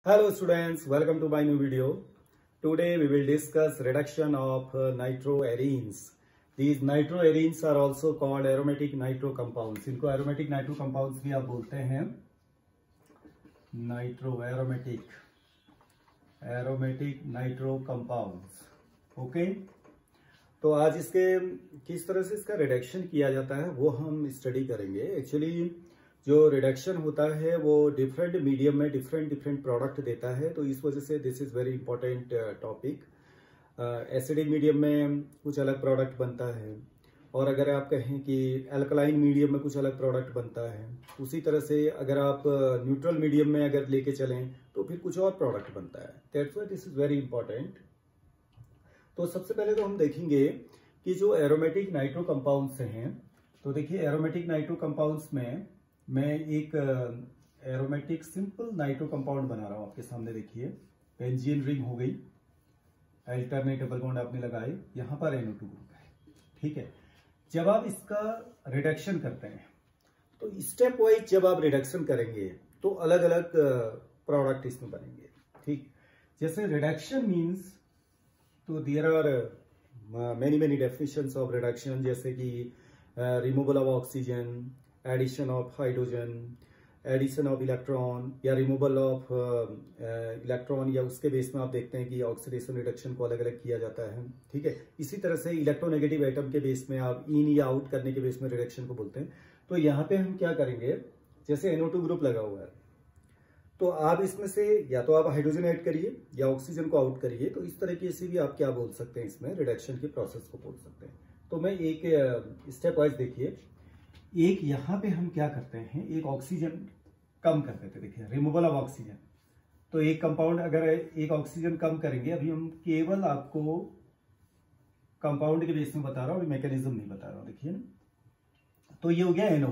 Hello students, welcome to my new video. Today we will discuss reduction of nitroarenes. These nitroarenes are also called aromatic nitro compounds. इनको aromatic nitro compounds भी आप बोलते हैं. aromatic nitro compounds. Okay? तो आज इसके किस तरह से इसका रिडक्शन किया जाता है वो हम स्टडी करेंगे. एक्चुअली जो रिडक्शन होता है वो डिफरेंट मीडियम में डिफरेंट प्रोडक्ट देता है, तो इस वजह से this is very important topic. Acidic medium में कुछ अलग प्रोडक्ट बनता है, और अगर आप कहें कि अल्कलाइन मीडियम में कुछ अलग प्रोडक्ट बनता है. उसी तरह से अगर आप न्यूट्रल मीडियम में अगर लेके चलें तो फिर कुछ और प्रोडक्ट बनता है. That's why this is very important. तो सबसे पहले तो हम देखेंगे कि जो एरोमेटिक नाइट्रो कंपाउंड्स हैं, तो देखिए एरोमेटिक नाइट्रो कंपाउंड्स में मैं एक एरोमेटिक सिंपल नाइट्रो कंपाउंड बना रहा हूं आपके सामने. देखिए बेंजीन रिंग हो गई, अल्टरनेट डबल बॉन्ड आपने लगाए, यहां पर NO2 ग्रुप है. ठीक है. जब आप इसका रिडक्शन करते हैं तो स्टेप वाइज जब आप रिडक्शन करेंगे तो अलग अलग प्रोडक्ट इसमें बनेंगे. ठीक. जैसे रिडक्शन मीन्स, तो there are many definitions of reduction, जैसे कि removal of oxygen, addition of hydrogen, addition of electron, या रिमूवल ऑफ इलेक्ट्रॉन, या उसके बेस में आप देखते हैं कि ऑक्सीडेशन रिडक्शन को अलग अलग किया जाता है. ठीक है. इसी तरह से इलेक्ट्रोनेगेटिव एटम के बेस में आप इन या आउट करने के बेस में रिडक्शन को बोलते हैं. तो यहाँ पे हम क्या करेंगे, जैसे NO2 ग्रुप लगा हुआ है तो आप इसमें से या तो आप हाइड्रोजन ऐड करिए या ऑक्सीजन को आउट करिए. तो इस तरीके से भी आप क्या बोल सकते हैं, इसमें रिडक्शन के प्रोसेस को बोल सकते हैं. तो मैं एक स्टेप वाइज देखिए. एक यहाँ पे हम क्या करते हैं, एक ऑक्सीजन कम कर देते. देखिए रिमूवल ऑफ ऑक्सीजन. तो एक कंपाउंड अगर एक ऑक्सीजन कम करेंगे, अभी हम केवल आपको कंपाउंड के बेस में बता रहा हूं, अभी मैकेनिज्म नहीं बता रहा हूं. देखिए ना, तो ये हो गया NO.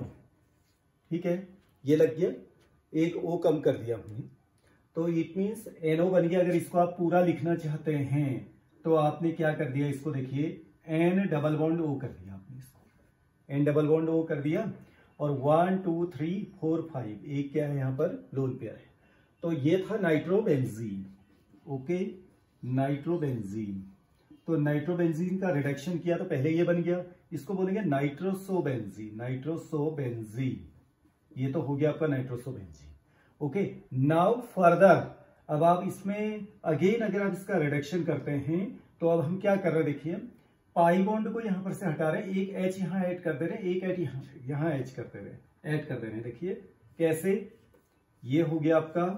ठीक है. ये लग गया, एक O कम कर दिया हमने, तो इट मीन्स NO बन गया. अगर इसको आप पूरा लिखना चाहते हैं तो आपने क्या कर दिया, इसको देखिए N डबल बॉन्ड O कर दिया आपने, इसको N डबल बॉन्ड O कर दिया, और 1 2 3 4 5 एक क्या है यहाँ पर लोन पेयर है. तो ये था नाइट्रोबेंजीन. Okay, nitrobenzene. तो नाइट्रोबेंजीन का रिडक्शन किया तो पहले ये बन गया, इसको बोलेंगे नाइट्रोसोबेंजीन. नाइट्रोसोबेंजीन, ये तो हो गया आपका नाइट्रोसोबेंजीन. ओके. नाउ फर्दर, अब आप इसमें अगेन अगर आप इसका रिडक्शन करते हैं तो अब हम क्या कर रहे हैं, देखिए पाई बॉन्ड को यहां पर से हटा रहे हैं, एक H यहां ऐड कर दे रहे हैं, एक H यहां ऐड कर दे रहे हैं. देखिए कैसे, ये हो गया आपका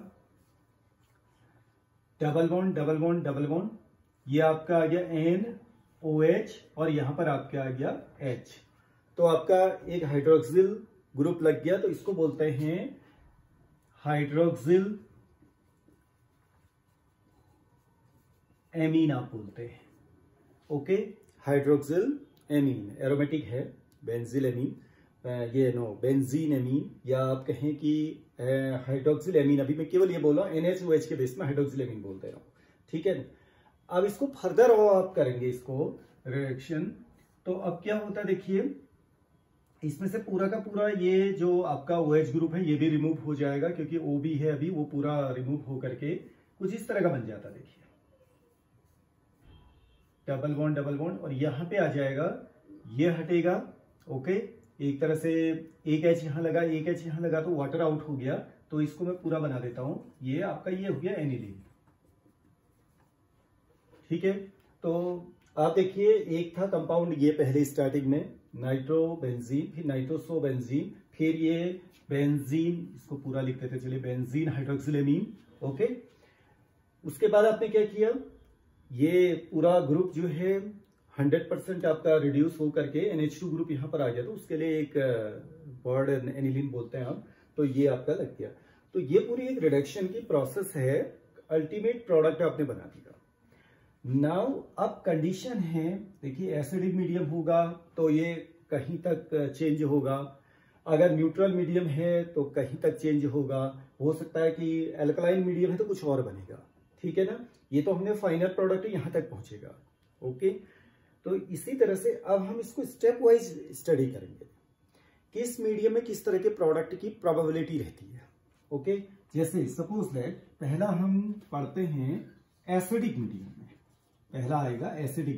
double bond double bond double bond, ये आपका आ गया NOH, और यहां पर आपका आ गया H. तो आपका एक हाइड्रोक्सिल ग्रुप लग गया. तो इसको बोलते हैं हाइड्रोक्सिल एमीन आप बोलते हैं. ओके, हाइड्रोक्सिल एमीन एरोमेटिक है, बेंजील एमीन, ये नो बेंजीन एमीन, या आप कहें कि हाइड्रोक्सिल एमीन. अभी मैं केवल ये बोल रहा हूं NHOH के बेस में हाइड्रोक्सिल एमीन बोलते रहा हूं. ठीक है. अब इसको फर्दर आप करेंगे इसको रिएक्शन, तो अब क्या होता है, देखिए इसमें से पूरा का पूरा ये जो आपका OH ग्रुप है ये भी रिमूव हो जाएगा, क्योंकि O भी है अभी, वो पूरा रिमूव हो करके कुछ इस तरह का बन जाता है. देखिए डबल बॉन्ड, और यहां पे आ जाएगा, ये हटेगा. ओके. एक तरह से एक H यहां लगा, एक H यहां लगा, तो वाटर आउट हो गया. तो इसको मैं पूरा बना देता हूं, ये आपका ये हो गया एनिलीन. ठीक है. तो आप देखिए एक था कंपाउंड ये पहले स्टार्टिंग में नाइट्रोबेंजीन, फिर नाइट्रोसोबेंजीन, फिर ये बेंजीन, इसको पूरा लिख देते चलिए बेंजीन हाइड्रोक्सिलेमीन. ओके. उसके बाद आपने क्या किया, ये पूरा ग्रुप जो है 100% आपका रिड्यूस हो करके NH2 ग्रुप यहां पर आ गया, तो उसके लिए एक वर्ड एनिलीन बोलते हैं आप. तो ये आपका लग गया. तो ये पूरी एक रिडक्शन की प्रोसेस है, अल्टीमेट प्रोडक्ट आपने बना दिया. नाउ अब कंडीशन है, देखिए एसिडिक मीडियम होगा तो ये कहीं तक चेंज होगा, अगर न्यूट्रल मीडियम है तो कहीं तक चेंज होगा, हो सकता है कि अल्कलाइन मीडियम है तो कुछ और बनेगा. ठीक है ना. ये तो हमने फाइनल प्रोडक्ट यहां तक पहुंचेगा. ओके. तो इसी तरह से अब हम इसको स्टेप वाइज स्टडी करेंगे, किस मीडियम में किस तरह के प्रोडक्ट की प्रोबेबिलिटी रहती है. ओके. जैसे सपोज दैट पहला हम पढ़ते हैं एसिडिक मीडियम में। पहला आएगा एसिडिक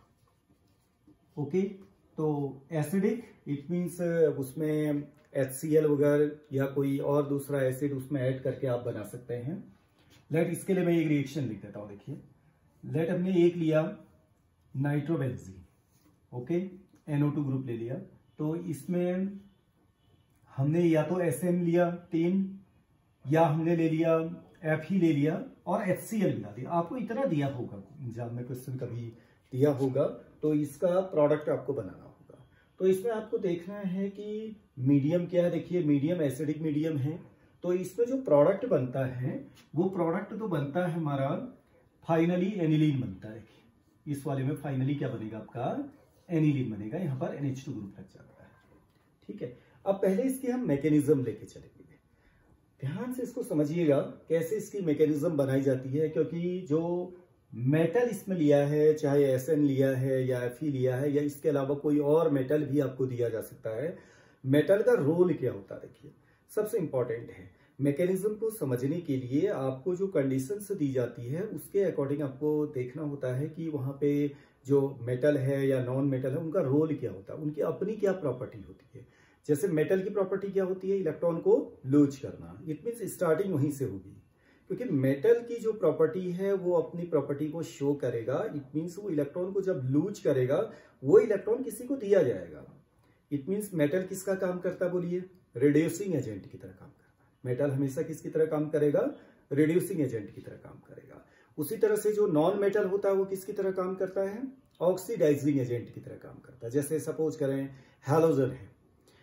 मीडियम। ओके, तो एसिडिक इट मीन्स उसमें HCl वगैरह या कोई और दूसरा एसिड उसमें ऐड करके आप बना सकते हैं। लेट इसके लिए मैं एक रिएक्शन लिख देता हूं। देखिए, लेट हमने एक लिया नाइट्रोबेंजीन, ओके, NO2 ग्रुप ले लिया। तो इसमें हमने या तो SM लिया 3, या हमने ले लिया Fe ले लिया और HCl मिला दिया। आपको इतना दिया होगा, एग्जाम में क्वेश्चन कभी दिया होगा, तो इसका प्रोडक्ट आपको बनाना होगा। तो इसमें आपको देखना है कि मीडियम क्या है। देखिए, मीडियम एसिडिक मीडियम है, तो इसमें जो प्रोडक्ट बनता है वो प्रोडक्ट तो बनता है हमारा फाइनली एनिलीन बनता है। इस वाले में फाइनली क्या बनेगा आपका, एनिलीन बनेगा। यहाँ पर NH2 ग्रुप लग जाता है। ठीक है, अब पहले इसकी हम मैकेनिज्म लेके चलेंगे। ध्यान से इसको समझिएगा कैसे इसकी मैकेनिज्म बनाई जाती है, क्योंकि जो मेटल इसमें लिया है, चाहे SN लिया है या Fe लिया है या इसके अलावा कोई और मेटल भी आपको दिया जा सकता है, मेटल का रोल क्या होता है। देखिए, सबसे इंपॉर्टेंट है मैकेनिज्म को समझने के लिए आपको जो कंडीशंस दी जाती है उसके अकॉर्डिंग आपको देखना होता है कि वहां पे जो मेटल है या नॉन मेटल है उनका रोल क्या होता है, उनकी अपनी क्या प्रॉपर्टी होती है। जैसे मेटल की प्रॉपर्टी क्या होती है, इलेक्ट्रॉन को लूज करना। इट मीन्स स्टार्टिंग वहीं से होगी, क्योंकि मेटल की जो प्रॉपर्टी है वो अपनी प्रॉपर्टी को शो करेगा। इट मीन्स वो इलेक्ट्रॉन को जब लूज करेगा वो इलेक्ट्रॉन किसी को दिया जाएगा। इट मीन्स मेटल किसका काम करता है, बोलिए, रिड्यूसिंग एजेंट की तरह काम करता है। मेटल हमेशा किसकी तरह काम करेगा, रिड्यूसिंग एजेंट की तरह काम करेगा। उसी तरह से जो नॉन मेटल होता है वो किसकी तरह काम करता है, ऑक्सीडाइजिंग एजेंट की तरह काम करता है। जैसे सपोज करें हैलोजन है,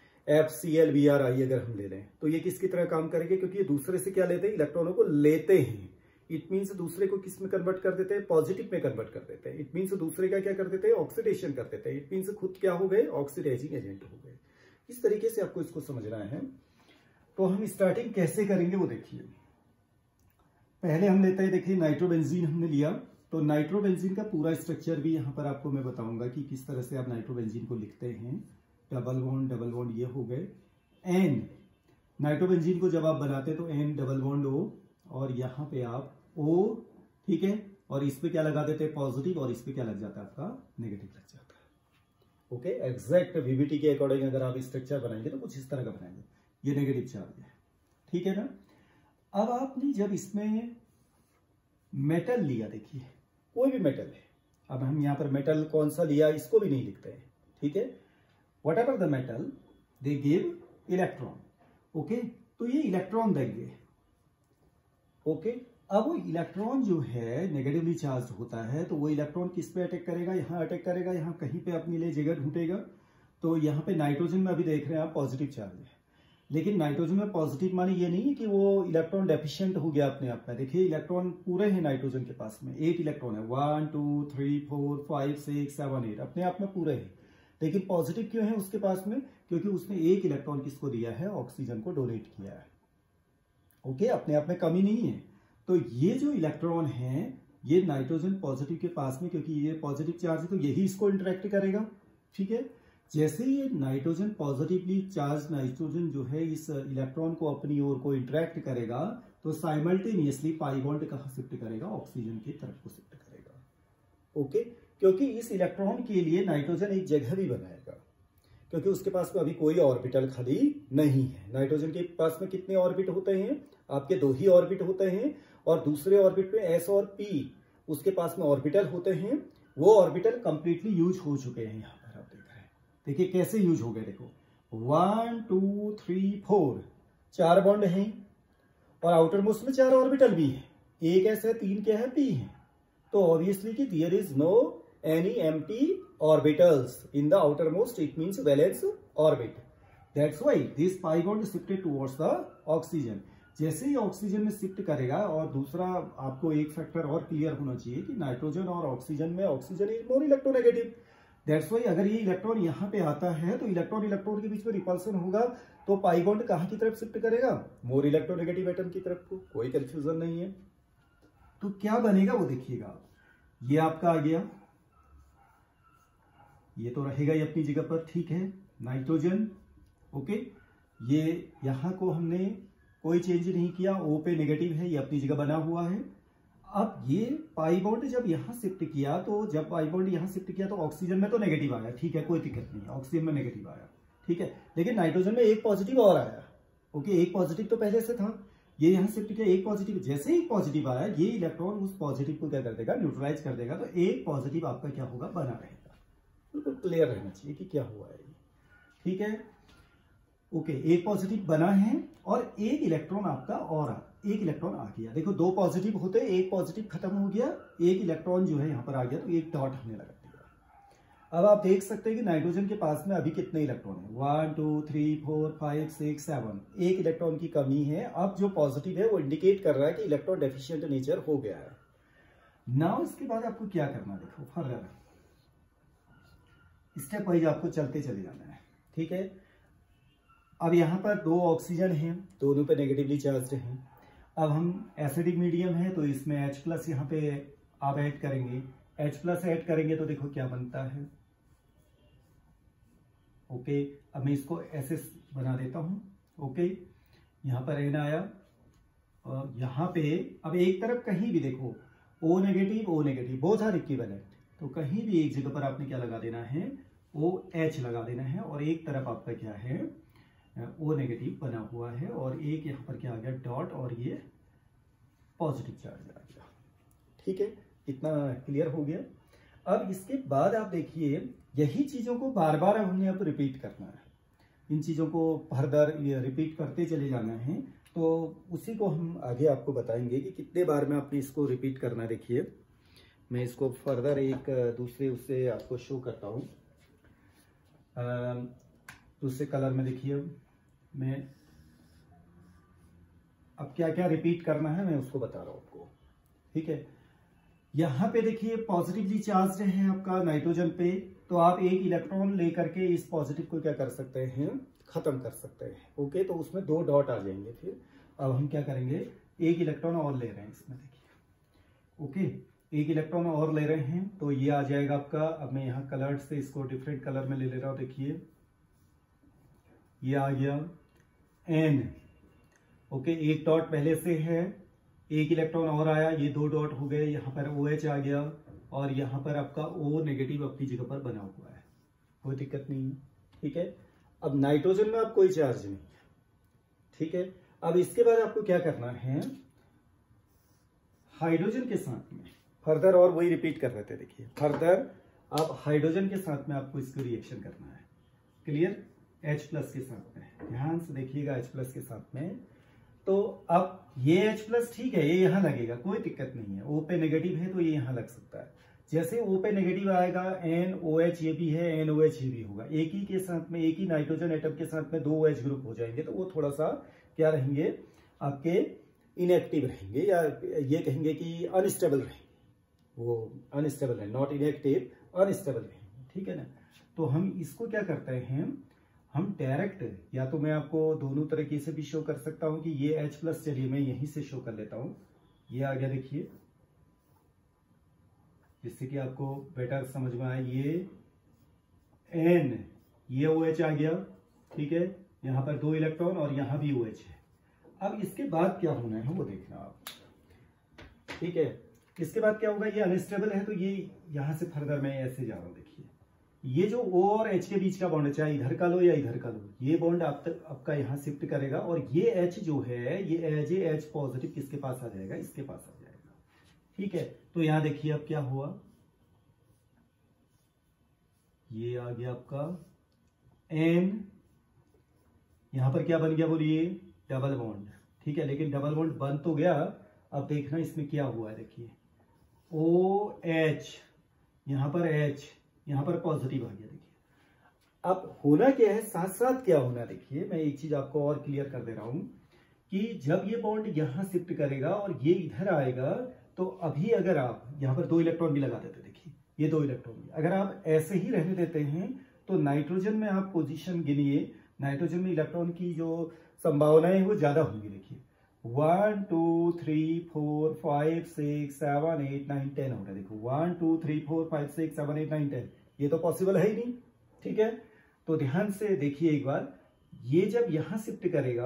FCl-Bri अगर हम ले लें तो ये किसकी तरह काम करेंगे, क्योंकि ये दूसरे से क्या लेते हैं, इलेक्ट्रॉनों को लेते हैं। इट मीन्स दूसरे को किस में कन्वर्ट कर देते हैं, पॉजिटिव में कन्वर्ट कर देते हैं। इट मीन्स दूसरे का क्या कर देते हैं, ऑक्सीडेशन कर देते हैं। इट मीन्स खुद क्या हो गए, ऑक्सीडाइजिंग एजेंट हो गए। इस तरीके से आपको इसको समझना है। तो हम स्टार्टिंग कैसे करेंगे वो देखिए। पहले हम लेते हैं, देखिए नाइट्रोबेंजीन हमने लिया, तो नाइट्रोबेंजीन का पूरा स्ट्रक्चर भी यहाँ पर आपको मैं बताऊंगा कि किस तरह से आप नाइट्रोबेंजीन को लिखते हैं। डबल बॉन्ड ये हो गए। N नाइट्रोबेंजीन को जब आप बनाते हैं तो N डबल बॉन्ड O, और यहाँ पे आप O, ठीक है, और इस पे क्या लगा देते हैं, पॉजिटिव, और इस पे क्या लग जाता है, आपका नेगेटिव लग जाता है। ओके, एग्जैक्ट VBT के अकॉर्डिंग अगर आप स्ट्रक्चर बनाएंगे तो कुछ इस तरह का बनाएंगे। ये नेगेटिव चार्ज है, ठीक है ना। अब आपने जब इसमें मेटल लिया, देखिए कोई भी मेटल है, अब हम यहाँ पर मेटल कौन सा लिया इसको भी नहीं लिखते हैं, ठीक है। Whatever the metal, they give electron. Okay, तो ये इलेक्ट्रॉन देंगे। ओके, अब वो इलेक्ट्रॉन जो है नेगेटिवली चार्ज होता है, तो वो इलेक्ट्रॉन किस पे अटैक करेगा, यहाँ अटैक करेगा, यहाँ कहीं पे अपने लिए जगह ढूंढेगा। तो यहाँ पे नाइट्रोजन में अभी देख रहे हैं आप पॉजिटिव चार्ज है, लेकिन नाइट्रोजन में पॉजिटिव माने ये नहीं है कि वो इलेक्ट्रॉन डेफिशिएंट हो गया अपने आप में। देखिए इलेक्ट्रॉन पूरे हैं नाइट्रोजन के पास में, 8 इलेक्ट्रॉन है, 1 2 3 4 5 6 7 8 अपने आप में पूरे हैं। लेकिन पॉजिटिव क्यों है उसके पास में, क्योंकि उसने एक इलेक्ट्रॉन किसको दिया है, ऑक्सीजन को डोनेट किया है। ओके, अपने आप में कमी नहीं है। तो ये जो इलेक्ट्रॉन है ये नाइट्रोजन पॉजिटिव के पास में, क्योंकि ये पॉजिटिव चार्ज है तो यही इसको इंटरेक्ट करेगा, ठीक है। जैसे ये नाइट्रोजन पॉजिटिवली चार्ज नाइट्रोजन जो है इस इलेक्ट्रॉन को अपनी ओर को इंटरेक्ट करेगा, तो साइमल्टेनियसली पाई बॉन्ड कहां शिफ्ट करेगा, ऑक्सीजन की तरफ को शिफ्ट करेगा। ओके, क्योंकि इस इलेक्ट्रॉन के लिए नाइट्रोजन एक जगह भी बनाएगा, क्योंकि उसके पास में अभी कोई ऑर्बिटल खाली नहीं है। नाइट्रोजन के पास में कितने ऑर्बिट होते हैं, आपके 2 ही ऑर्बिट होते हैं, और दूसरे ऑर्बिट में S और P उसके पास में ऑर्बिटल होते हैं। वो ऑर्बिटल कंप्लीटली यूज हो चुके हैं। यहाँ पर आप देख रहे हैं, देखिए कैसे यूज हो गए। देखो 1 2 3 4 4 बॉन्ड हैं, और आउटर मोस्ट में 4 ऑर्बिटल भी हैं। एक S है, 3 क्या है, P है। तो ऑब्वियसली कि there is no any empty orbitals in the outermost, it means valence orbit. That's why this pi bond shifted towards the oxygen. जैसे ही ऑक्सीजन में शिफ्ट करेगा, और दूसरा आपको एक फैक्टर और क्लियर होना चाहिए कि नाइट्रोजन और ऑक्सीजन में oxygen is more electronegative. That's why अगर ये इलेक्ट्रॉन यहाँ पे आता है तो इलेक्ट्रॉन इलेक्ट्रॉन के बीच में रिपल्सन होगा, तो पाई बॉन्ड कहाँ की तरफ शिफ्ट करेगा, मोर इलेक्ट्रोनेगेटिव एटम की तरफ को। कोई कंफ्यूजन नहीं है। तो क्या बनेगा वो देखिएगा आप, ये आपका आ गया, ये तो रहेगा ही अपनी जगह पर, ठीक है, नाइट्रोजन। ओके, ये यहां को हमने कोई चेंज नहीं किया, O पे नेगेटिव है, ये अपनी जगह बना हुआ है। अब ये पाई बॉन्ड जब यहाँ शिफ्ट किया, तो जब पाई बॉन्ड यहाँ शिफ्ट किया तो ऑक्सीजन में तो नेगेटिव आया, ठीक है, कोई दिक्कत नहीं है, ऑक्सीजन में नेगेटिव आया, ठीक है। लेकिन नाइट्रोजन में एक पॉजिटिव और आया, ओके, एक पॉजिटिव तो पहले से था, ये यहाँ शिफ्ट किया, एक पॉजिटिव, जैसे ही पॉजिटिव आया ये इलेक्ट्रॉन उस पॉजिटिव को क्या कर देगा, न्यूट्रलाइज कर देगा, तो एक पॉजिटिव आपका क्या होगा, बना रहेगा। बिल्कुल क्लियर रहना चाहिए कि क्या हुआ है, ठीक है, ओके। एक पॉजिटिव बना है और एक इलेक्ट्रॉन आपका और एक इलेक्ट्रॉन आ गया। देखो दो पॉजिटिव होते, एक पॉजिटिव खत्म हो गया, एक इलेक्ट्रॉन जो है यहाँ पर आ गया, तो एक डॉट हमने लगा दिया। अब आप देख सकते हैं कि नाइट्रोजन के पास में अभी कितने इलेक्ट्रॉन है, 1 2 3 4 5 6 7, एक इलेक्ट्रॉन की कमी है। अब जो पॉजिटिव है वो इंडिकेट कर रहा है कि इलेक्ट्रॉन डेफिशिएंट नेचर हो गया है। नाउ इसके बाद आपको क्या करना, देखो फर्दर स्टेप वाइज आपको चलते चले जाना है, ठीक है। अब यहाँ पर दो ऑक्सीजन हैं, दोनों पे नेगेटिवली चार्ज्ड हैं। अब हम एसिडिक मीडियम है तो इसमें H+ यहाँ पे आप ऐड करेंगे, H+ ऐड करेंगे तो देखो क्या बनता है, ओके। अब मैं इसको ऐसे बना देता हूँ, ओके, यहाँ पर N आया और यहाँ पे अब एक तरफ कहीं भी देखो O negative both are equivalent, तो कहीं भी एक जगह पर आपने क्या लगा देना है, OH लगा देना है, और एक तरफ आपका क्या है, O नेगेटिव बना हुआ है, और एक यहाँ पर क्या आ गया, डॉट, और ये पॉजिटिव चार्ज आ गया, ठीक है। इतना क्लियर हो गया। अब इसके बाद आप देखिए यही चीजों को बार बार हमने अब रिपीट करना है, इन चीजों को फर्दर रिपीट करते चले जाना है। तो उसी को हम आगे आपको बताएंगे कि कितने बार में आपने इसको रिपीट करना है। देखिए मैं इसको फर्दर एक दूसरे उससे आपको शो करता हूँ, दूसरे कलर में। देखिए मैं अब क्या क्या रिपीट करना है मैं उसको बता रहा हूं आपको, ठीक है। यहां पे देखिए पॉजिटिवली चार्ज है आपका नाइट्रोजन पे, तो आप एक इलेक्ट्रॉन लेकर के इस पॉजिटिव को क्या कर सकते हैं, खत्म कर सकते हैं, ओके। तो उसमें दो डॉट आ जाएंगे। फिर अब हम क्या करेंगे, एक इलेक्ट्रॉन और ले रहे हैं इसमें, देखिए, ओके, एक इलेक्ट्रॉन और ले रहे हैं, तो ये आ जाएगा आपका। अब मैं यहाँ कलर से इसको डिफरेंट कलर में ले रहा हूं, देखिए ये आ गया N, ओके, एक डॉट पहले से है, एक इलेक्ट्रॉन और आया, ये दो डॉट हो गए, यहाँ पर OH आ गया, और यहाँ पर आपका O नेगेटिव अपनी जगह पर बना हुआ है, कोई दिक्कत नहीं है, ठीक है। अब नाइट्रोजन में अब कोई चार्ज नहीं है, ठीक है। अब इसके बाद आपको क्या करना है, हाइड्रोजन के साथ में फर्दर, और वही रिपीट कर रहे थे, देखिए फर्दर अब हाइड्रोजन के साथ में आपको इसको रिएक्शन करना है, क्लियर। H+ के साथ में ध्यान से देखिएगा, H+ के साथ में। तो अब ये H+ ठीक है, ये यहां लगेगा, कोई दिक्कत नहीं है। O पे नेगेटिव है तो ये यहां लग सकता है। जैसे O पे नेगेटिव आएगा, NOH ये भी है, NOH ये भी होगा, एक ही के साथ में, एक ही नाइट्रोजन एटम के साथ में दो OH ग्रुप हो जाएंगे, तो वो थोड़ा सा क्या रहेंगे, आपके इनएक्टिव रहेंगे, या ये कहेंगे कि अनस्टेबल रहेंगे, वो अनस्टेबल है, नॉट इनएक्टिव, अनस्टेबल रहेंगे, ठीक है ना। तो हम इसको क्या करते हैं, हम डायरेक्ट, या तो मैं आपको दोनों तरीके से भी शो कर सकता हूं कि ये H+, चलिए मैं यहीं से शो कर लेता हूं, ये आ गया, देखिए, जिससे कि आपको बेटर समझ में आए। ये N, ये OH आ गया, ठीक है, यहां पर दो इलेक्ट्रॉन और यहां भी OH है। अब इसके बाद क्या होना है वो देखना आप, ठीक है। इसके बाद क्या होगा, ये अनस्टेबल है, तो ये यहां से फर्दर मैं ऐसे जा रहा हूं, देखिए ये जो O और H के बीच का बॉन्ड है, चाहे इधर का लो या इधर का लो, ये बॉन्ड आप तक आपका यहाँ शिफ्ट करेगा, और ये H जो है ये एज ए H पॉजिटिव किसके पास आ जाएगा, इसके पास आ जाएगा, ठीक है। तो यहाँ देखिए अब क्या हुआ, ये आ गया आपका N, यहां पर क्या बन गया बोलिए, डबल बॉन्ड, ठीक है। लेकिन डबल बॉन्ड बन तो गया, अब देखना इसमें क्या हुआ है, देखिए OH, यहां पर H, यहां पर पॉजिटिव आ गया, देखिए। अब होना क्या है, साथ साथ क्या होना, देखिए मैं एक चीज आपको और क्लियर कर दे रहा हूं कि जब ये बॉन्ड यहां शिफ्ट करेगा और ये इधर आएगा, तो अभी अगर आप यहां पर दो इलेक्ट्रॉन भी लगा देते, देखिए ये दो इलेक्ट्रॉन भी अगर आप ऐसे ही रहने देते हैं, तो नाइट्रोजन में आप पोजीशन गिनिए, नाइट्रोजन में इलेक्ट्रॉन की जो संभावनाएं वो ज्यादा होंगी, देखिए 1 2 3 4 5 6 7 8 9 10 हो रहा है, देखो 1 2 3 4 5 6 7 8 9 10, ये तो पॉसिबल है ही नहीं, ठीक है। तो ध्यान से देखिए एक बार, ये जब यहां शिफ्ट करेगा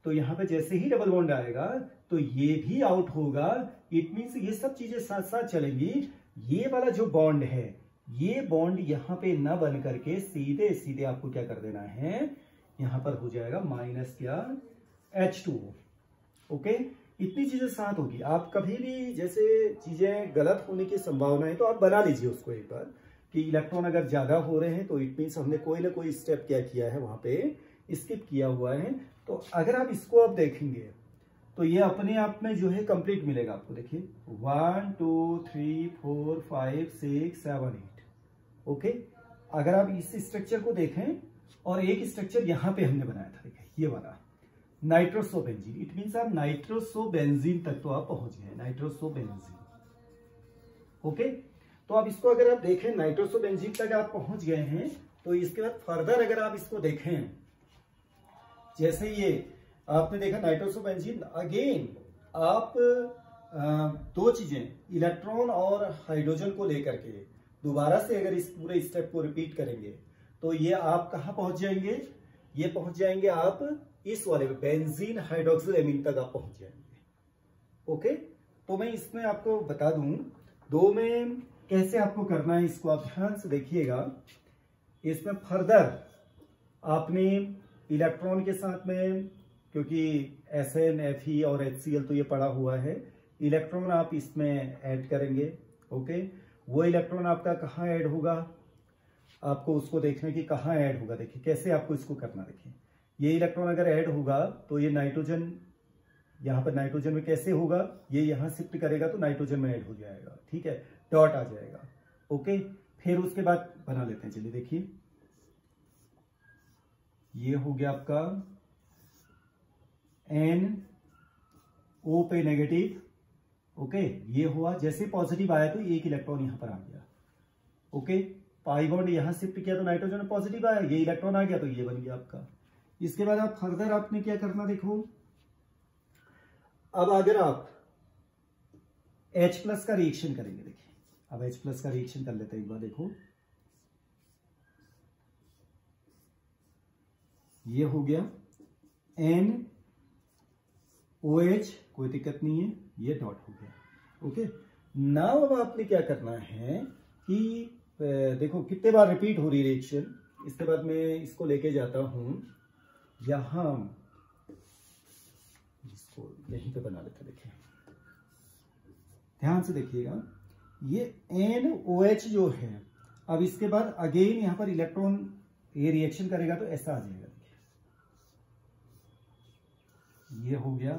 तो यहाँ पे जैसे ही डबल बॉन्ड आएगा तो ये भी आउट होगा। इट मीन्स ये सब चीजें साथ साथ चलेंगी। ये वाला जो बॉन्ड है, ये बॉन्ड यहाँ पे ना बन करके सीधे सीधे आपको क्या कर देना है, यहाँ पर हो जाएगा माइनस क्या, H2O। ओके, इतनी चीजें साथ होगी। आप कभी भी जैसे चीजें गलत होने की संभावना है तो आप बना लीजिए उसको एक बार, कि इलेक्ट्रॉन अगर ज्यादा हो रहे हैं तो इट मीन्स हमने कोई ना कोई स्टेप क्या किया है, वहां पे स्किप किया हुआ है। तो अगर आप इसको आप देखेंगे तो ये अपने आप में जो है कंप्लीट मिलेगा आपको। देखिए 1 2 3 4 5 6 7 8। ओके, अगर आप इस स्ट्रक्चर को देखें और एक स्ट्रक्चर यहां पे हमने बनाया था, देखिए ये वाला नाइट्रोसोबेंजीन। इट मीन्स आप नाइट्रोसोबेंजीन तक तो आप पहुंच गए, नाइट्रोसोबेंजीन। ओके, तो आप इसको अगर आप देखें नाइट्रोसोबेंजीन तक आप पहुंच गए हैं, तो इसके बाद फर्दर अगर आप इसको देखें, जैसे ये आपने देखा नाइट्रोसोबेंजीन, अगेन आप दो चीजें इलेक्ट्रॉन और हाइड्रोजन को लेकर के दोबारा से अगर इस पूरे स्टेप को रिपीट करेंगे तो ये आप कहां पहुंच जाएंगे, ये पहुंच जाएंगे आप इस वाले बेंजीन हाइड्रोक्सिल एमीन तक आप पहुंच जाएंगे। ओके, तो मैं इसमें आपको बता दूं दो में कैसे आपको करना है, इसको आप ध्यान से देखिएगा। इसमें फर्दर आपने इलेक्ट्रॉन के साथ में, क्योंकि Sn Fe और HCl तो ये पड़ा हुआ है, इलेक्ट्रॉन आप इसमें ऐड करेंगे। ओके, वो इलेक्ट्रॉन आपका कहाँ ऐड होगा, आपको उसको देखने की कहाँ ऐड होगा। देखिए कैसे आपको इसको करना, देखिए ये इलेक्ट्रॉन अगर ऐड होगा तो ये नाइट्रोजन, यहाँ पर नाइट्रोजन में कैसे होगा, ये यहाँ शिफ्ट करेगा तो नाइट्रोजन में ऐड हो जाएगा। ठीक है, डॉट आ जाएगा। ओके, फिर उसके बाद बना लेते हैं। चलिए देखिए, ये हो गया आपका NO पे नेगेटिव। ओके, ये हुआ, जैसे पॉजिटिव आया तो एक इलेक्ट्रॉन यहां पर आ गया। ओके, पाई बॉन्ड यहां शिफ्ट किया तो नाइट्रोजन में पॉजिटिव आया, ये इलेक्ट्रॉन आ गया तो ये बन गया आपका। इसके बाद आप फर्दर आपने क्या करना, देखो अब अगर आप H+ का रिएक्शन करेंगे, देखिए अब H+ का रिएक्शन कर लेते हैं एक बार। देखो ये हो गया NOH, कोई दिक्कत नहीं है, ये डॉट हो गया। ओके, नाउ अब आपने क्या करना है कि देखो कितने बार रिपीट हो रही रिएक्शन। इसके बाद मैं इसको लेके जाता हूं यहां, इसको यहीं पे बना लेते। देखिए ध्यान से देखिएगा, ये NOH जो है, अब इसके बाद अगेन यहां पर इलेक्ट्रॉन ये रिएक्शन करेगा तो ऐसा आ जाएगा। ये हो गया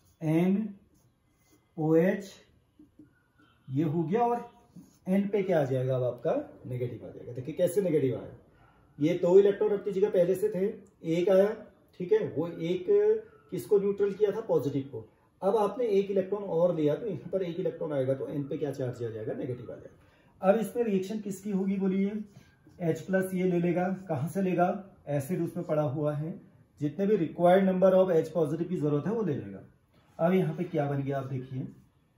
NOH, ये हो गया, और N पे क्या आ जाएगा, अब आपका नेगेटिव आ जाएगा। देखिए कैसे नेगेटिव आया, ये दो इलेक्ट्रॉन अपनी जगह पहले से थे, एक आया, ठीक है, वो एक किसको न्यूट्रल किया था, पॉजिटिव को। अब आपने एक इलेक्ट्रॉन और लिया तो यहाँ पर एक इलेक्ट्रॉन आएगा तो N पे क्या चार्ज आ जाएगा, नेगेटिव आ जाएगा। अब इसमें रिएक्शन किसकी होगी बोलिए, H+ ये ले लेगा, कहां से लेगा, एसिड उसमें पड़ा हुआ है, जितने भी रिक्वायर्ड नंबर ऑफ H+ की जरूरत है वो ले लेगा। अब यहाँ पे क्या बन गया, आप देखिए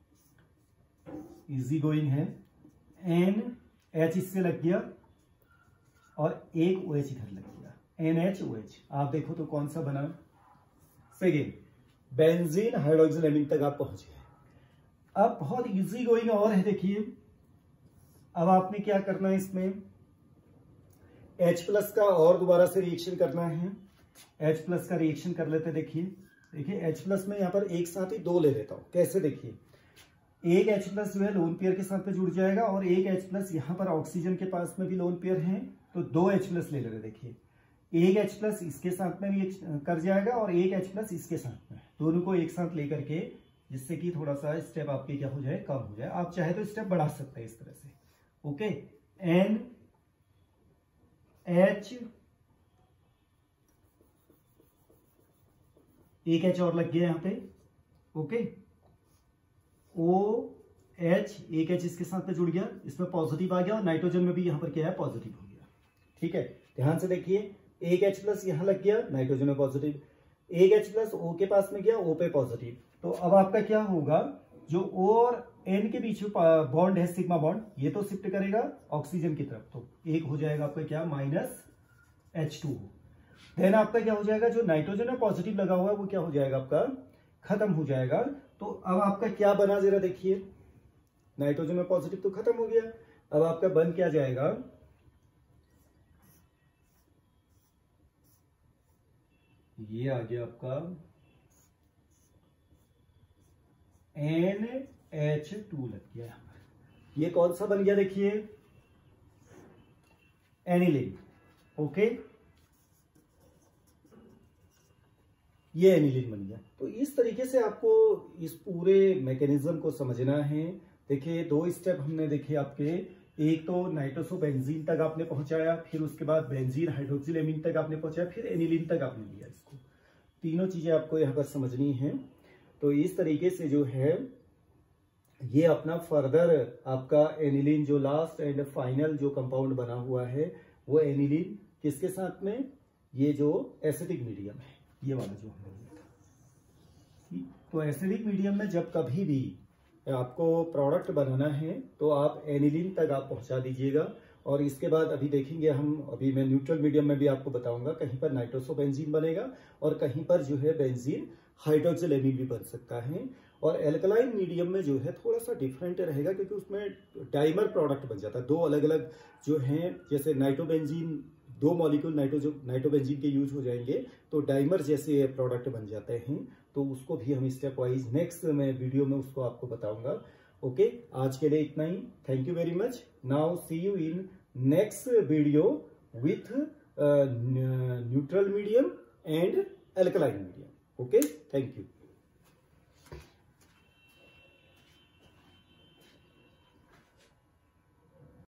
इजी गोइंग है, NH इससे लग गया और एक OH इधर लग गया, NHOH। आप देखो तो कौन सा बना, सेकेंड बेंजीन हाइड्रोक्सिल एमीन तक आप पहुंच गए। अब बहुत इजी गोइंग और है, देखिए अब आपने क्या करना है, इसमें H+ का और दोबारा से रिएक्शन करना है। H+ का रिएक्शन कर लेते, देखिए H+ में यहां पर एक साथ ही दो ले लेता हूं। कैसे, देखिए एक H+ जो है लोन पेयर के साथ में जुड़ जाएगा और एक H+ यहां पर ऑक्सीजन के पास में भी लोन पेयर है, तो दो H+ ले लेते। देखिए एक H+ इसके साथ में रिएक्शन कर जाएगा और एक H+ इसके साथ में, दोनों को एक साथ लेकर के, जिससे कि थोड़ा सा स्टेप आपके क्या हो जाए, कम हो जाए। आप चाहे तो स्टेप बढ़ा सकते हैं इस तरह से। ओके, NH, एक H और लग गया यहां पे। ओके, OH, एक H इसके साथ में जुड़ गया, इसमें पॉजिटिव आ गया और नाइट्रोजन में भी यहां पर क्या है, पॉजिटिव हो गया। ठीक है, ध्यान से देखिए, एक H+ यहां लग गया, नाइट्रोजन में पॉजिटिव, एक H+ O के पास में गया, O पे पॉजिटिव। तो अब आपका क्या होगा, जो O और N के बीच में बॉन्ड है, सिग्मा बॉन्ड, ये तो शिफ्ट करेगा ऑक्सीजन की तरफ, तो एक हो जाएगा आपका क्या, -H2O। देन आपका क्या हो जाएगा, जो नाइट्रोजन में पॉजिटिव लगा हुआ है वो क्या हो जाएगा, आपका खत्म हो जाएगा। तो अब आपका क्या बना जरा देखिए, नाइट्रोजन में पॉजिटिव तो खत्म हो गया, अब आपका बन क्या जाएगा, ये आ गया आपका NH2 लग गया। ये कौन सा बन गया देखिए, एनिलीन। ओके, ये एनिलीन बन गया। तो इस तरीके से आपको इस पूरे मैकेनिज्म को समझना है। देखिए 2 स्टेप हमने देखे आपके, एक तो नाइट्रोसोबेंजीन तक आपने पहुंचाया, फिर उसके बाद बेंजीन हाइड्रोक्सिलेमीन तक आपने पहुंचाया, फिर एनिलीन तक आपने लिया। इसको तीनों चीजें आपको यहाँ पर समझनी है। तो इस तरीके से जो है ये अपना फर्दर आपका एनिलीन जो लास्ट एंड फाइनल जो कंपाउंड बना हुआ है वो एनिलीन किसके साथ में, ये जो एसिडिक मीडियम है, ये वाला जो हमने लिया था। तो एसिडिक मीडियम में जब कभी भी आपको प्रोडक्ट बनाना है तो आप एनिलीन तक आप पहुंचा दीजिएगा। और इसके बाद अभी देखेंगे हम, अभी मैं न्यूट्रल मीडियम में भी आपको बताऊंगा, कहीं पर नाइट्रोसोबेंजीन बनेगा और कहीं पर जो है बेंजीन हाइड्रोक्सिलेमीन भी बन सकता है। और एल्कलाइन मीडियम में जो है थोड़ा सा डिफरेंट रहेगा, क्योंकि उसमें डाइमर प्रोडक्ट बन जाता है। 2 अलग अलग जो हैं, जैसे नाइट्रोबेंजीन 2 मॉलिक्यूल नाइट्रोबेंजीन के यूज हो जाएंगे तो डाइमर जैसे प्रोडक्ट बन जाते हैं। तो उसको भी हम स्टेप वाइज नेक्स्ट में वीडियो में उसको आपको बताऊंगा। ओके, आज के लिए इतना ही। Thank you very much. Now see you in next video with neutral medium and alkaline medium. Okay, thank you.